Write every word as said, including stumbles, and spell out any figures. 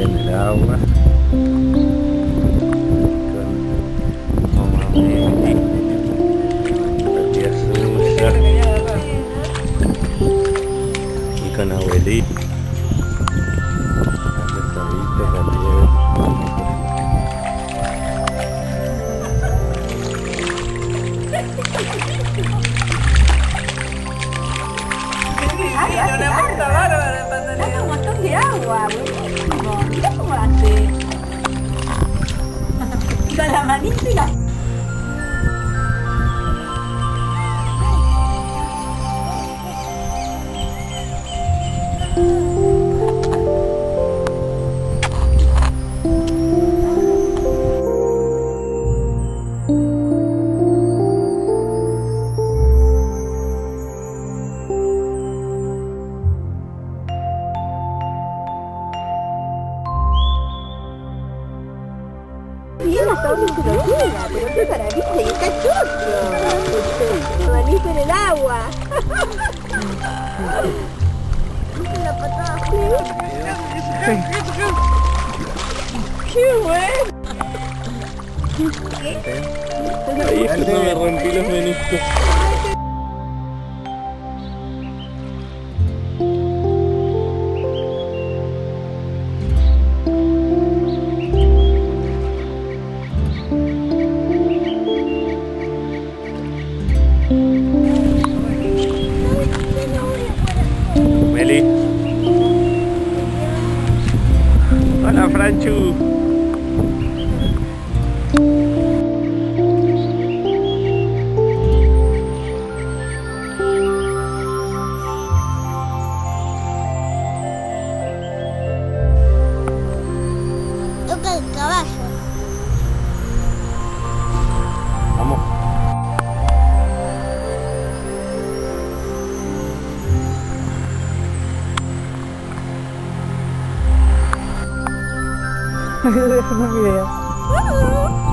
en el agua. Con mamá Meli, la tía Suya y con abuelita. Las pescaditas también. Ay, hace bárbaro. Hace un montón de agua, buenísimo. Mirá cómo hace. Con la manita y la... Bien, hasta donde se lo llega, pero qué maravilla, y está chocho. La manita en el agua. ¿Viste la patada fría? ¡Qué bueno! ¿Qué? Ahí es cuando me rompí los meniscos. Meli. Hola, Franchu. Toca el caballo. Vamos. Un video.